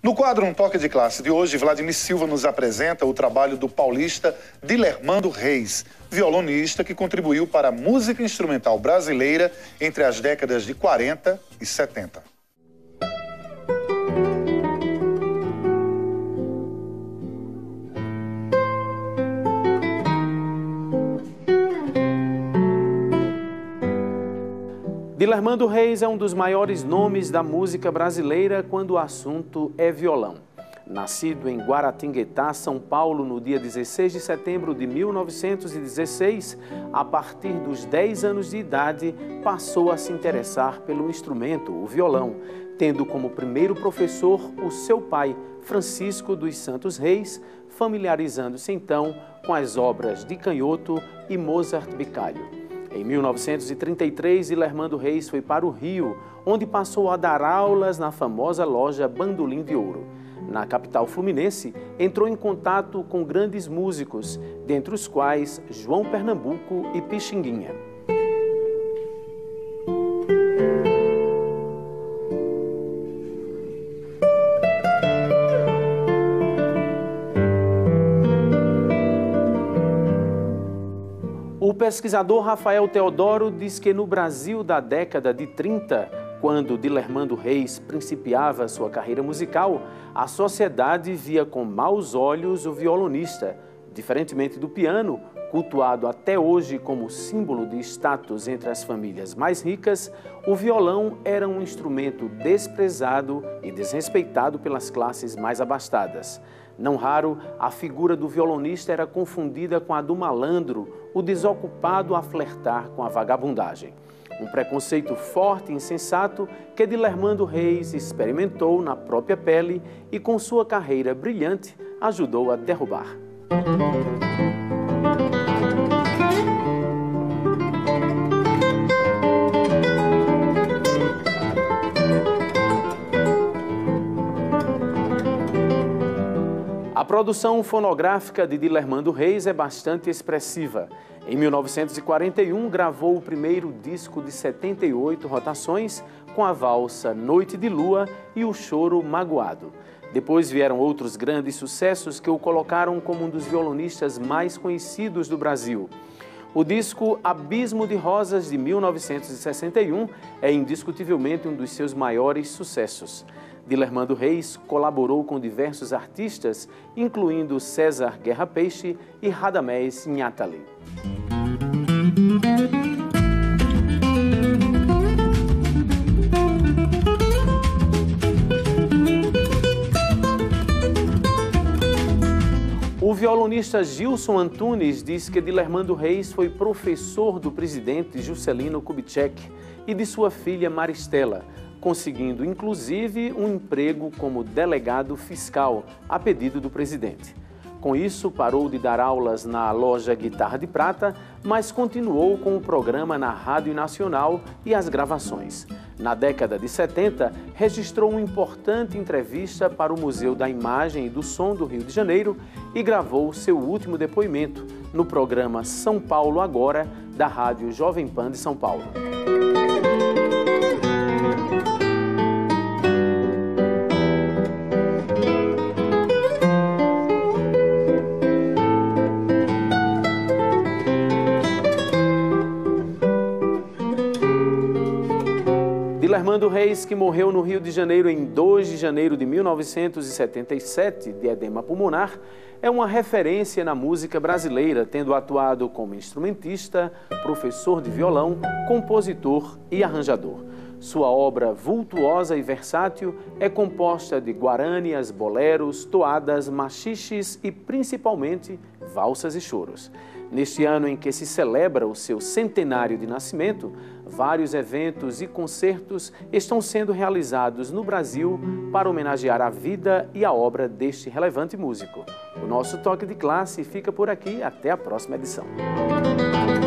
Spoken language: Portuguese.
No quadro Um Toque de Classe de hoje, Vladimir Silva nos apresenta o trabalho do paulista Dilermando Reis, violonista que contribuiu para a música instrumental brasileira entre as décadas de 40 e 70. Dilermando Reis é um dos maiores nomes da música brasileira quando o assunto é violão. Nascido em Guaratinguetá, São Paulo, no dia 16 de setembro de 1916, a partir dos 10 anos de idade, passou a se interessar pelo instrumento, o violão, tendo como primeiro professor o seu pai, Francisco dos Santos Reis, familiarizando-se então com as obras de Canhoto e Mozart Bicalho. Em 1933, Dilermando Reis foi para o Rio, onde passou a dar aulas na famosa loja Bandolim de Ouro. Na capital fluminense, entrou em contato com grandes músicos, dentre os quais João Pernambuco e Pixinguinha. O pesquisador Rafael Teodoro diz que no Brasil da década de 30, quando Dilermando Reis principiava sua carreira musical, a sociedade via com maus olhos o violonista. Diferentemente do piano, cultuado até hoje como símbolo de status entre as famílias mais ricas, o violão era um instrumento desprezado e desrespeitado pelas classes mais abastadas. Não raro, a figura do violonista era confundida com a do malandro, o desocupado a flertar com a vagabundagem. Um preconceito forte e insensato que Dilermando Reis experimentou na própria pele e com sua carreira brilhante ajudou a derrubar. A produção fonográfica de Dilermando Reis é bastante expressiva. Em 1941, gravou o primeiro disco de 78 rotações com a valsa Noite de Lua e o Choro Magoado. Depois vieram outros grandes sucessos que o colocaram como um dos violonistas mais conhecidos do Brasil. O disco Abismo de Rosas, de 1961, é indiscutivelmente um dos seus maiores sucessos. Dilermando Reis colaborou com diversos artistas, incluindo César Guerra Peixe e Radamés Nhatali. O violonista Gilson Antunes diz que Dilermando Reis foi professor do presidente Juscelino Kubitschek e de sua filha Maristela, conseguindo inclusive um emprego como delegado fiscal a pedido do presidente. Com isso, parou de dar aulas na loja Guitarra de Prata, mas continuou com o programa na Rádio Nacional e as gravações. Na década de 70, registrou uma importante entrevista para o Museu da Imagem e do Som do Rio de Janeiro e gravou seu último depoimento no programa São Paulo Agora, da Rádio Jovem Pan de São Paulo. Dilermando Reis, que morreu no Rio de Janeiro em 2 de janeiro de 1977, de edema pulmonar, é uma referência na música brasileira, tendo atuado como instrumentista, professor de violão, compositor e arranjador. Sua obra vultuosa e versátil é composta de guarânias, boleros, toadas, machiches e, principalmente, valsas e choros. Neste ano em que se celebra o seu centenário de nascimento, vários eventos e concertos estão sendo realizados no Brasil para homenagear a vida e a obra deste relevante músico. O nosso Toque de Classe fica por aqui. Até a próxima edição.